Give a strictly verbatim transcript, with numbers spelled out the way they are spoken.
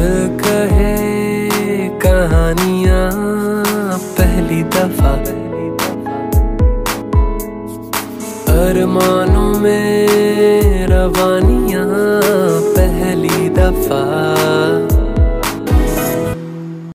दिल कहे कहानियां पहली दफा, अरमानों में रवानियां पहली दफा।